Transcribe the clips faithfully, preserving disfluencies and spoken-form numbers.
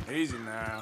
Easy now.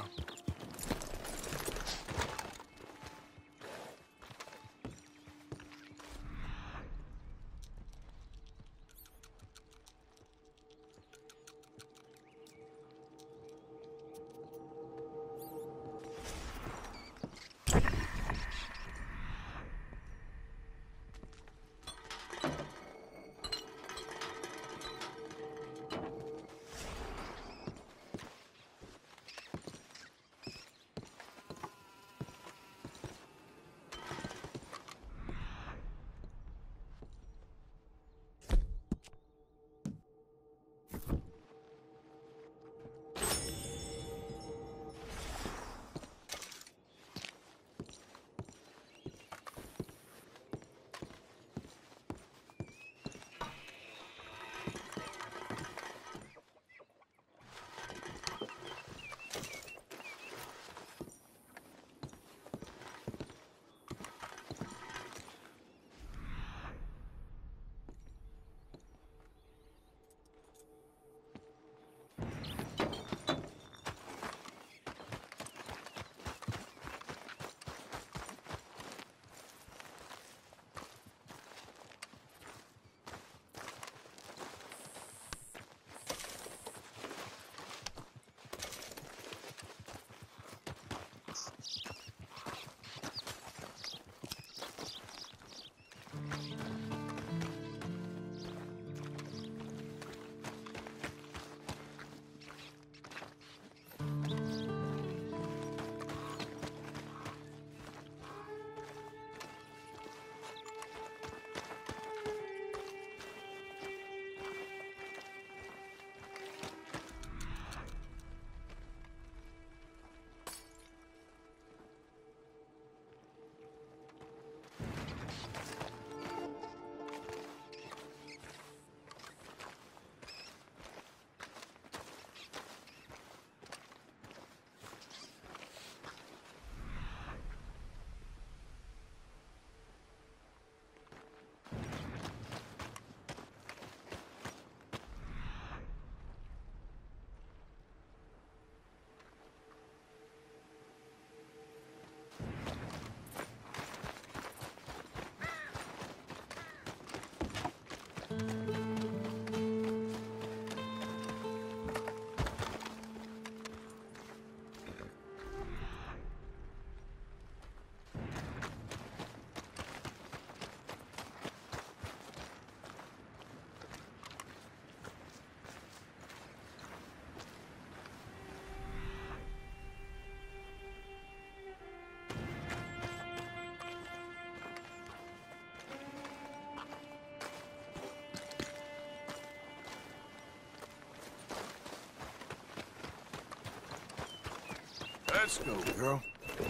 Let's go, girl.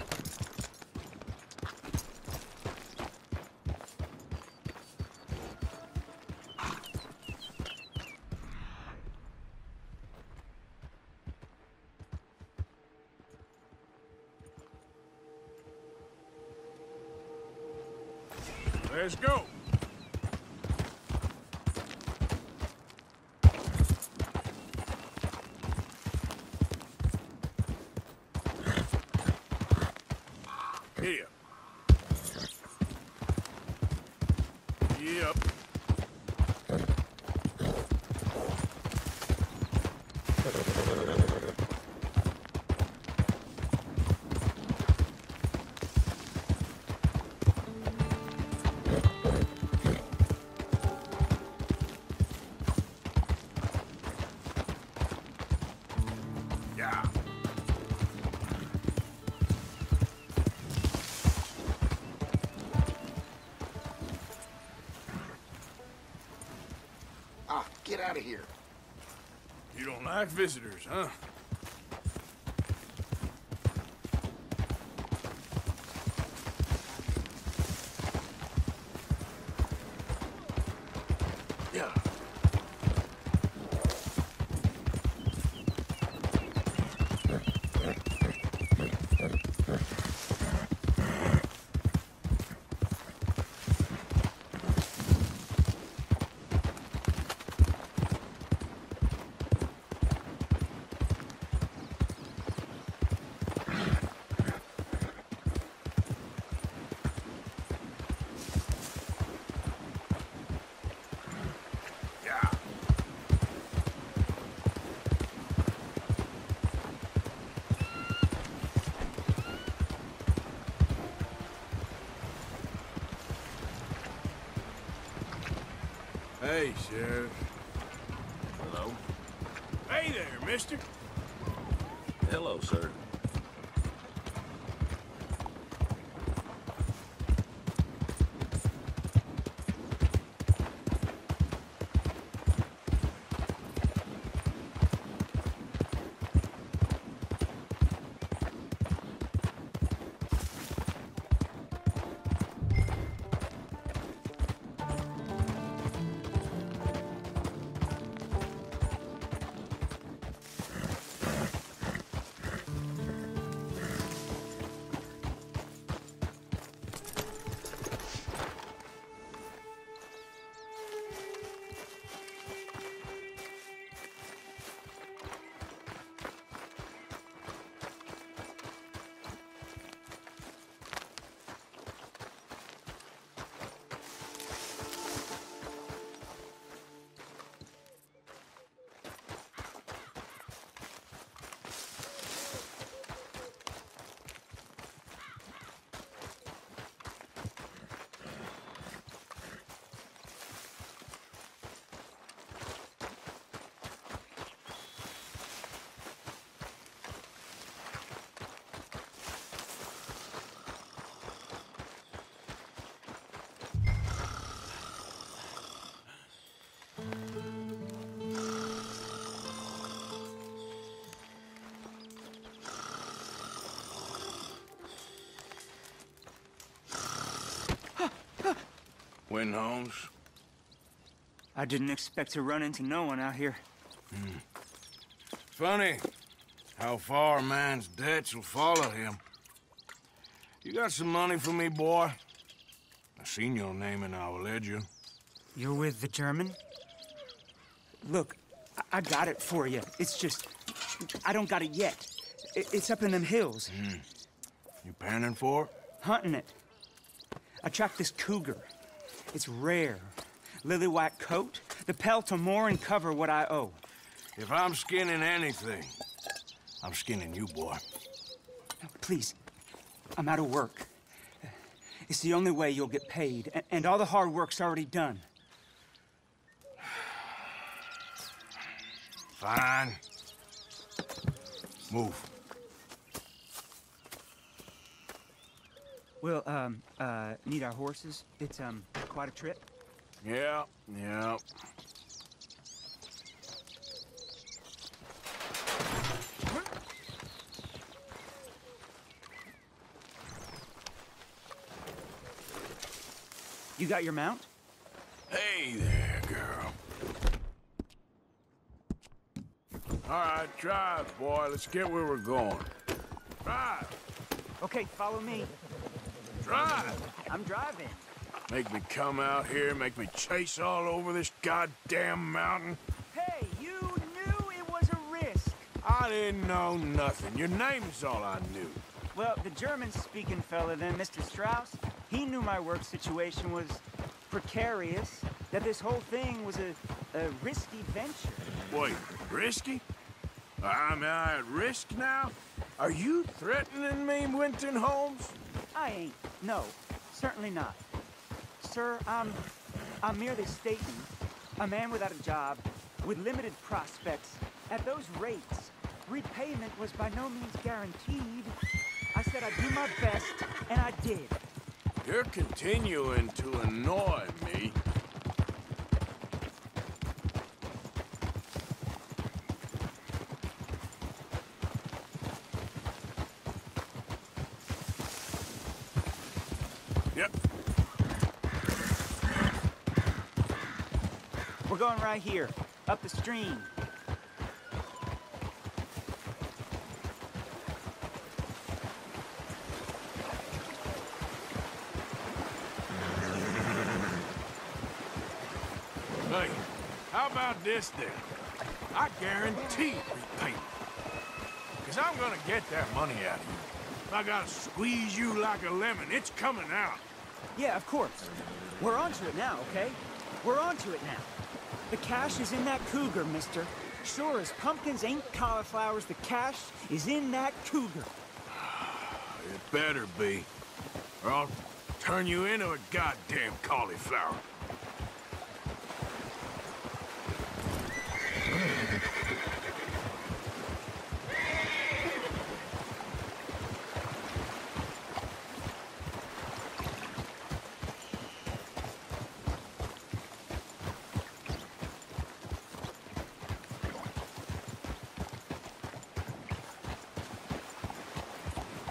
Let's go. Here. Yep. Yeah. Get out of here. You don't like visitors, huh? Yeah. Hey, Sheriff. Hello? Hey there, mister. Hello, sir. Win Holmes. I didn't expect to run into no one out here. Mm. Funny how far a man's debts will follow him. You got some money for me, boy? I seen your name in our ledger. You're with the German? Look, I, I got it for you. It's just, I don't got it yet. I it's up in them hills. Mm. You panning for it? Hunting it. I tracked this cougar. It's rare. Lily white coat, the pelt will more and cover what I owe. If I'm skinning anything, I'm skinning you, boy. No, please, I'm out of work. It's the only way you'll get paid, and, and all the hard work's already done. Fine. Move. We'll, um, uh, need our horses. It's, um, quite a trip. Yeah, yeah. You got your mount? Hey there, girl. All right, drive, boy. Let's get where we're going. Drive. Okay, follow me. Drive. I'm driving. Make me come out here, make me chase all over this goddamn mountain. Hey, you knew it was a risk. I didn't know nothing. Your name's all I knew. Well, the German-speaking fella then, Mister Strauss, he knew my work situation was precarious, that this whole thing was a, a risky venture. Wait, risky? Am I at risk now? Are you threatening me, Winton Holmes? I ain't. No, certainly not. Sir, I'm, I'm merely stating, a man without a job, with limited prospects, at those rates, repayment was by no means guaranteed. I said I'd do my best, and I did. You're continuing to annoy me. Yep. We're going right here, up the stream. Hey, how about this then? I guarantee repayment. Because I'm gonna get that money out of you. If I gotta squeeze you like a lemon, it's coming out. Yeah, of course. We're onto it now, okay? We're onto it now. The cash is in that cougar, mister. Sure as pumpkins ain't cauliflowers, the cash is in that cougar. It better be, or I'll turn you into a goddamn cauliflower.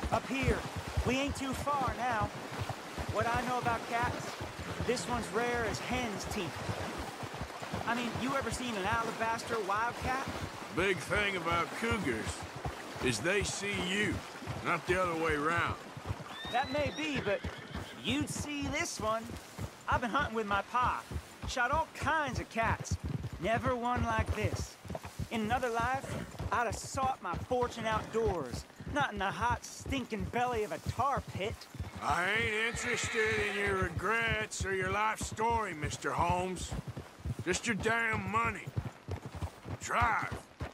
Up here. We ain't too far now. What I know about cats, this one's rare as hen's teeth. I mean, you ever seen an alabaster wildcat? Big thing about cougars is they see you, not the other way around. That may be, but you'd see this one. I've been hunting with my pa. Shot all kinds of cats. Never one like this. In another life, I'd have sought my fortune outdoors, not in the hot, stinking belly of a tar pit. I ain't interested in your regrets or your life story, Mister Holmes. Just your damn money. Drive.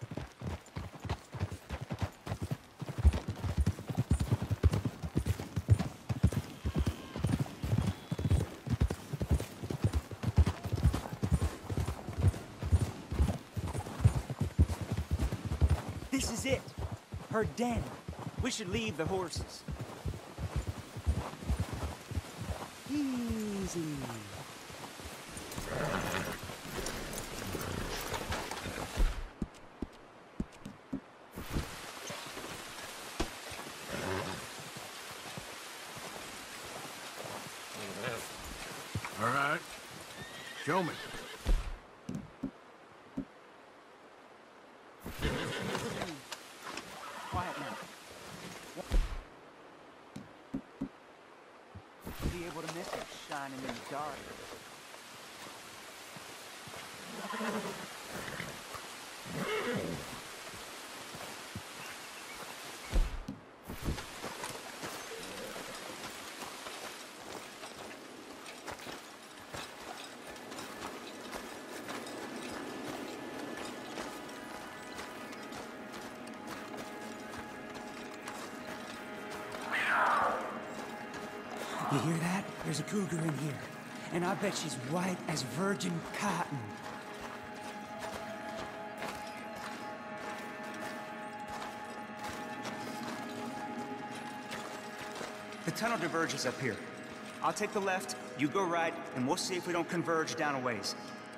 This is it. Her den. We should leave the horses. Easy. All right. Show me. Quiet now. Be able to miss her shining in the dark. You hear that? There's a cougar in here. And I bet she's white as virgin cotton. The tunnel diverges up here. I'll take the left, you go right, and we'll see if we don't converge down a ways.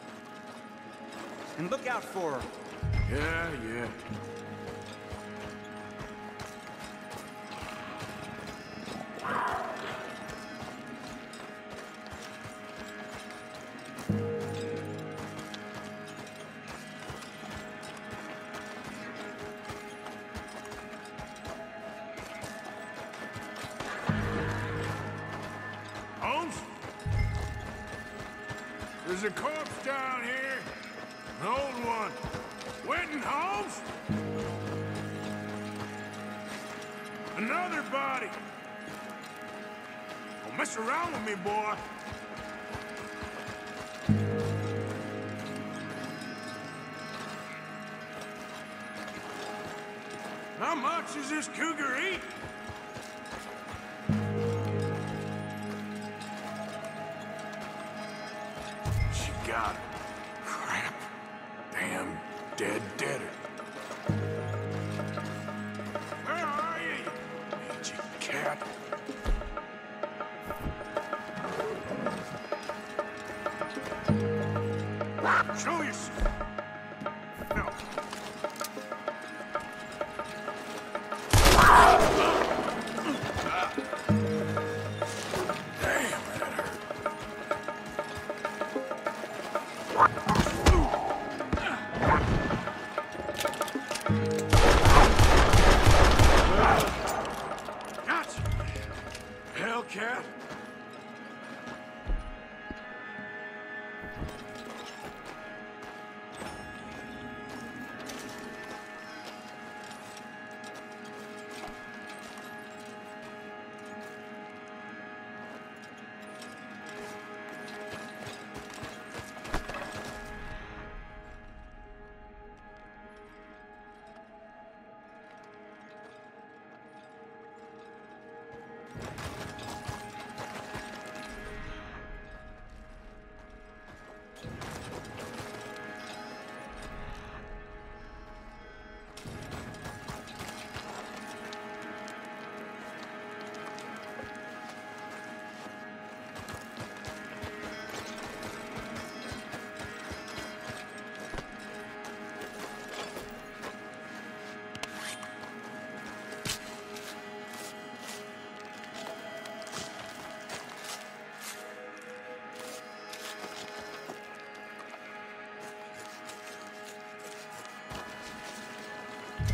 And look out for her. Yeah, yeah. Holmes? There's a corpse down here. An old one. Winton, Holmes? Another body. Don't mess around with me, boy. How much does this cougar eat? She got it. Crap. Damn dead deader. Where are you, you mangy cat? Show yourself. No. Gotcha! Hellcat!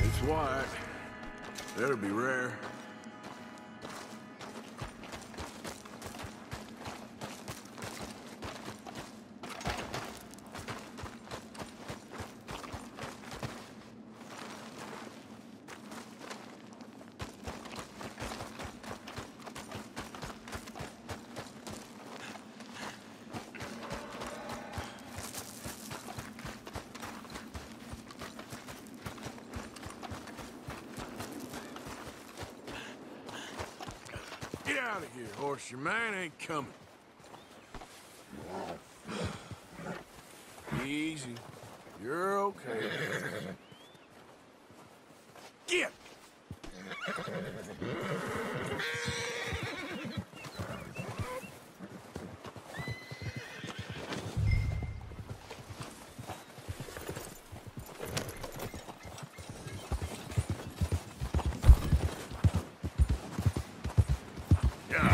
It's white. That'll be rare. Get out of here, horse. Your man ain't coming. Easy. You're okay. Get! Yeah.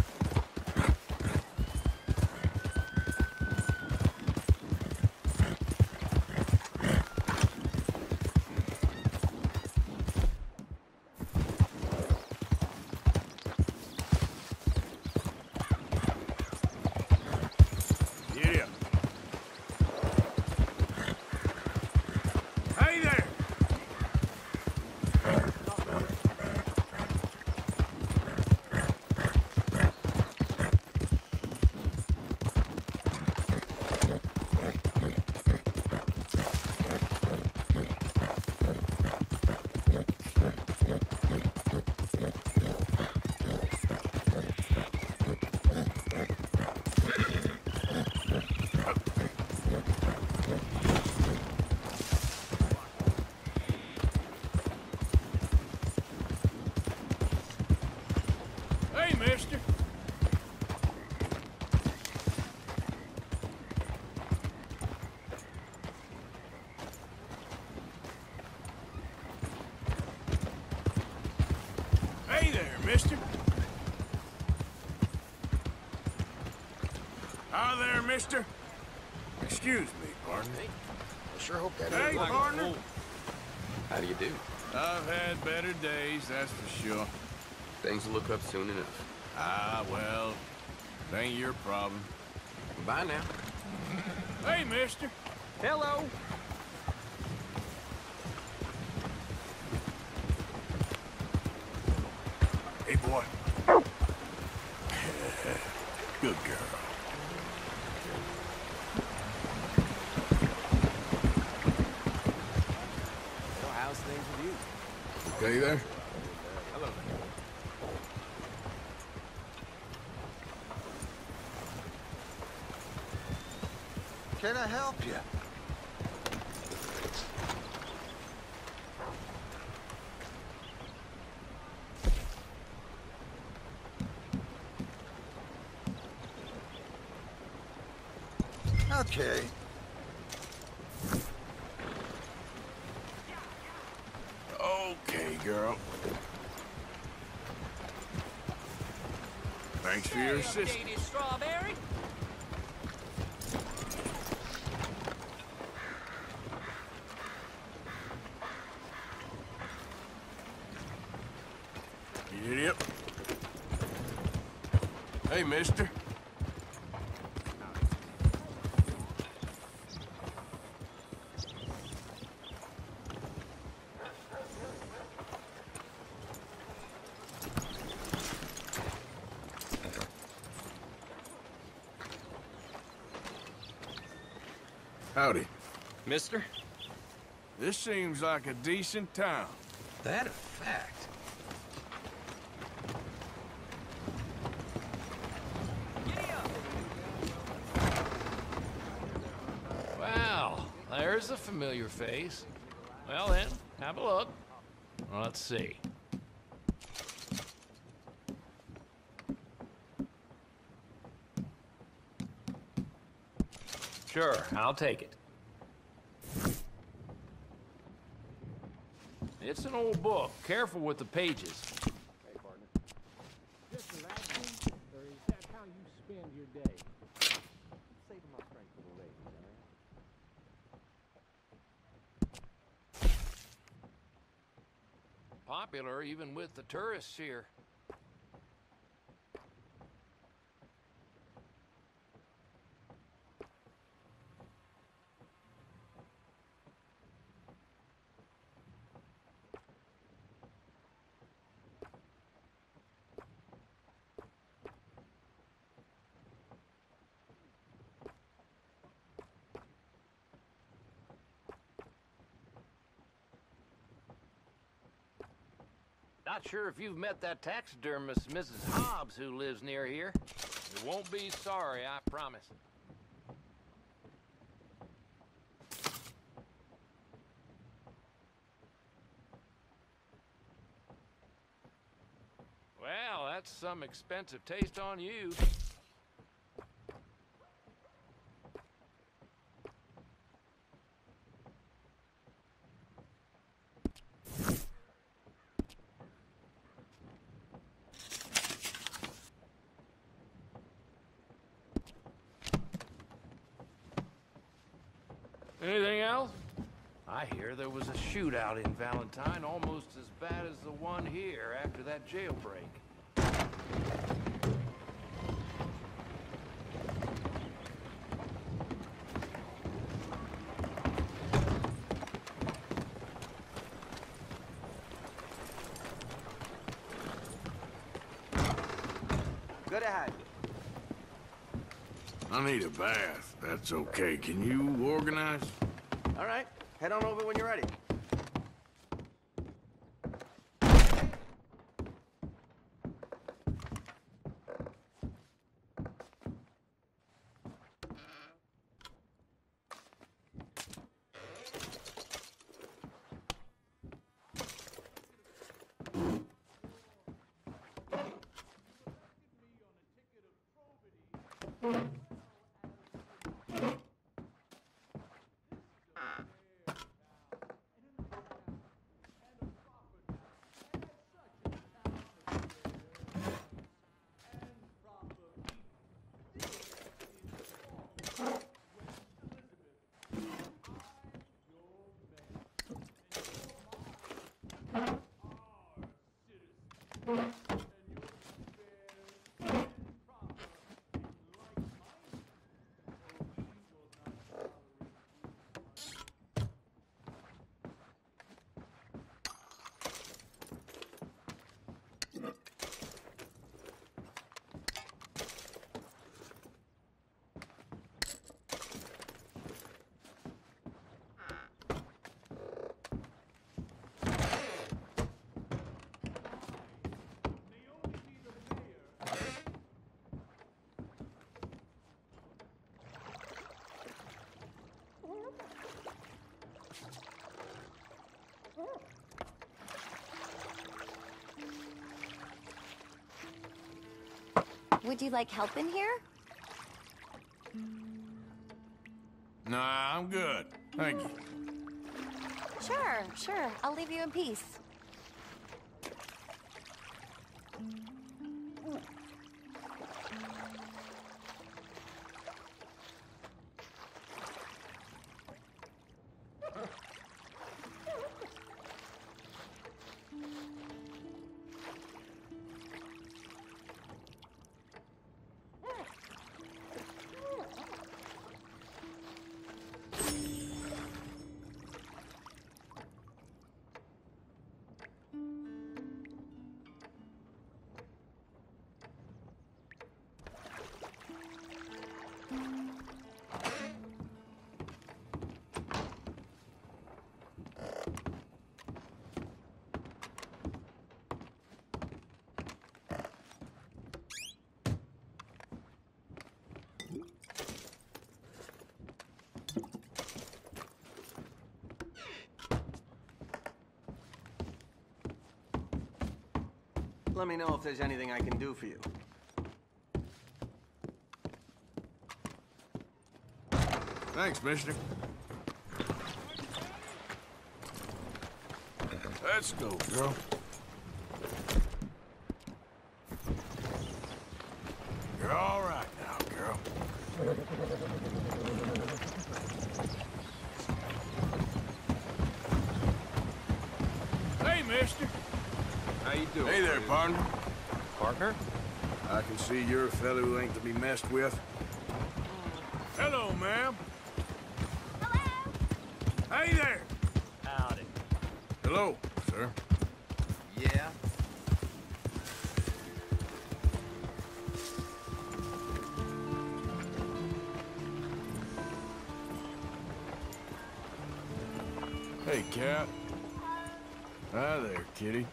Yeah. Hey there! Hey, mister. Hey there, mister. Hi there, mister. Excuse me, partner. I sure hope that Hey, ain't like- partner. How do you do? I've had better days, that's for sure. Things will look up soon enough. Ah, well, it ain't your problem. Bye now. Hey, mister. Hello. Hey, boy. Good girl. So how's things with you? Okay there? Hello. Can I help you? Okay. Okay, girl. Thanks for your assistance. Strawberry? Yep. Hey, mister. Howdy. Mister? This seems like a decent town. That a fact. Well, there's a familiar face. Well then, have a look. Let's see. Sure, I'll take it. It's an old book. Careful with the pages. Just relaxing, or is that how you spend your day? Saving my strength for the ladies, all right? Popular even with the tourists here. Not sure if you've met that taxidermist, Missus Hobbs, who lives near here. You won't be sorry, I promise. Well, that's some expensive taste on you. Anything else? I hear there was a shootout in Valentine almost as bad as the one here after that jailbreak. Good ahead. I need a bath. That's okay. Can you organize? All right, head on over when you're ready. Would you like help in here? Nah, I'm good. Thank you. Sure, sure. I'll leave you in peace. Let me know if there's anything I can do for you. Thanks, mister. Let's go, girl. You're all right now, girl. Hey, mister. you doing? Hey there, partner. Partner? I can see you're a fellow who ain't to be messed with. Hello, ma'am. Hello? Hey there. Howdy. Hello, sir. Yeah? Hey, Cat. Hi there, kitty.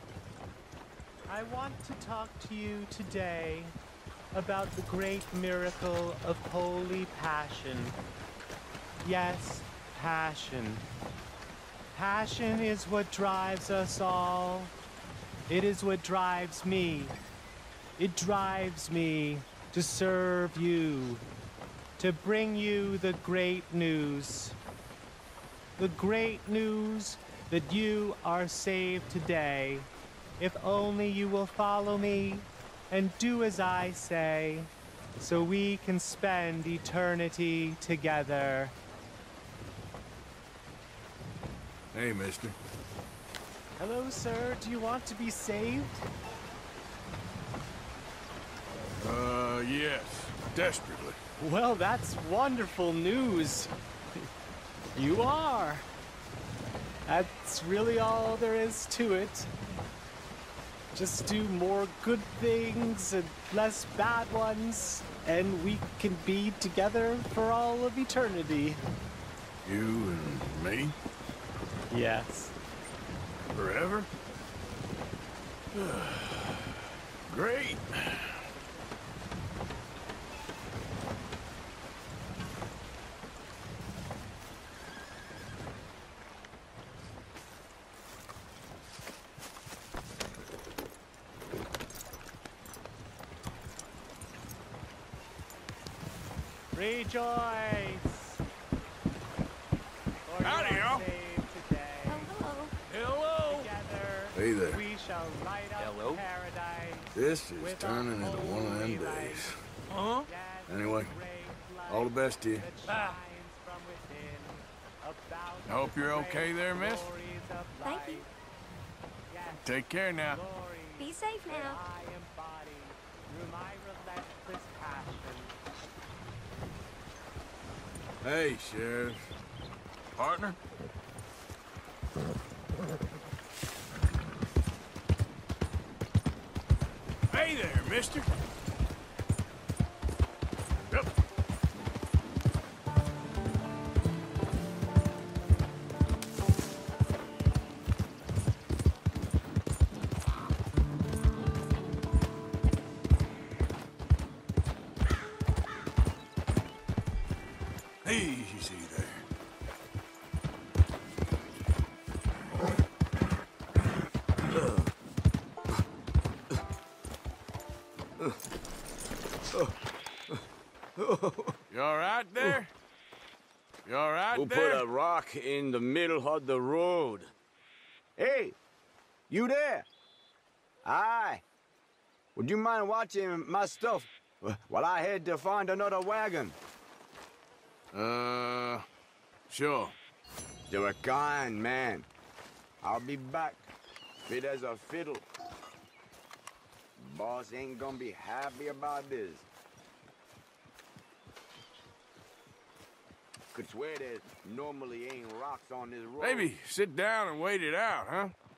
I want to talk to you today about the great miracle of holy passion. Yes, passion. Passion is what drives us all. It is what drives me. It drives me to serve you, to bring you the great news. The great news that you are saved today, if only you will follow me and do as I say, so we can spend eternity together. Hey, mister. Hello, sir. Do you want to be saved? Uh, yes. Desperately. Well, that's wonderful news. You are. That's really all there is to it. Just do more good things and less bad ones, and we can be together for all of eternity. You and me? Yes. Forever? Great. Rejoice! For Howdy, you are y'all. saved today. Hello? Hello. Together, Hey there. we shall light up Hello? paradise. This is with turning our into one of them holy days. light. Huh? Yes, Anyway, great light all the best to you. that shines from within, about I hope you're the okay there, miss. glories of Thank you. light. Yes, Take care now. glories Be safe that now. I embody through my relentless passion. Hey, Sheriff. Partner? Hey there, mister. Yep. Easy there. You all right there? You all right Who there? put a rock in the middle of the road? Hey! You there? Aye. Would you mind watching my stuff while I head to find another wagon? Uh, sure. You're a kind man. I'll be back, fit as a fiddle. Boss ain't gonna be happy about this. Could swear there normally ain't rocks on this road. Maybe sit down and wait it out, huh?